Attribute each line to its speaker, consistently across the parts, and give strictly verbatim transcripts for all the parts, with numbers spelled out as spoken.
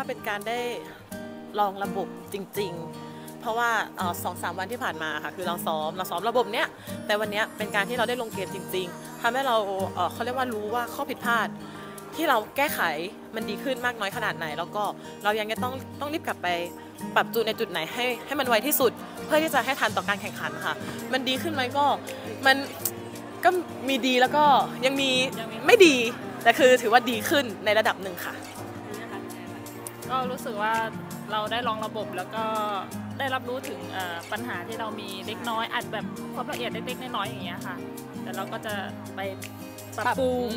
Speaker 1: เป็นการได้ลองระบบจริงๆเพราะว่าสองสามวันที่ผ่านมาค่ะคือเราซ้อมเราซ้อมระบบเนี้ยแต่วันนี้เป็นการที่เราได้ลงเกมจริงๆทำให้เราเขาเรียกว่ารู้ว่าข้อผิดพลาดที่เราแก้ไขมันดีขึ้นมากน้อยขนาดไหนแล้วก็เรายังจะต้องต้องรีบกลับไปปรับจูนในจุดไหนให้ให้มันไวที่สุดเพื่อที่จะให้ทันต่อการแข่งขันค่ะมันดีขึ้นไหมก็มันก็มีดีแล้วก็ยังมีไม่ดีแต่คือถือว่าดีขึ้นในระดับหนึ่งค่ะ
Speaker 2: ก็รู้สึกว่าเราได้ลองระบบแล้วก็ได้รับรู้ถึงปัญหาที่เรามีเล็กน้อยอาจแบบความละเอียดเล็กๆน้อยๆอย่างเงี้ยค่ะแต่เราก็จะไปปรับปรุง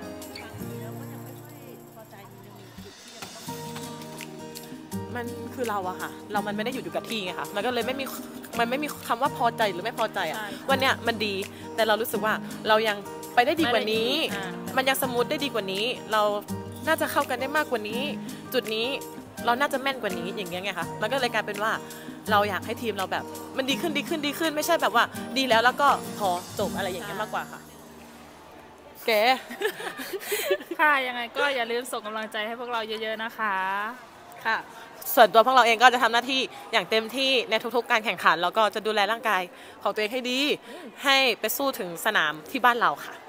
Speaker 1: มันคือเราอะค่ะเรามันไม่ได้อยู่อยู่กับที่ไงค่ะมันก็เลยไม่มีมันไม่มีคำว่าพอใจหรือไม่พอใจอะวันเนี้ยมันดีแต่เรารู้สึกว่าเรายังไปได้ดีกว่านี้มันยังสมูทได้ดีกว่านี้เราน่าจะเข้ากันได้มากกว่านี้จุดนี้เราน่าจะแม่นกว่านี้อย่างเงี้ยไงคะมันก็เลยกลายเป็นว่าเราอยากให้ทีมเราแบบมันดีขึ้นดีขึ้นดีขึ้นไม่ใช่แบบว่าดีแล้วแล้วก็พอจบอะไรอย่างเงี้ยมากกว่าค่ะแก
Speaker 2: ค่ะยังไงก็อย่าลืมส่งกำลังใจให้พวกเราเยอะๆนะคะ
Speaker 1: ค่ะส่วนตัวพวกเราเองก็จะทำหน้าที่อย่างเต็มที่ในทุกๆการแข่งขันแล้วก็จะดูแลร่างกายของตัวเองให้ดีให้ไปสู้ถึงสนามที่บ้านเราค่ะ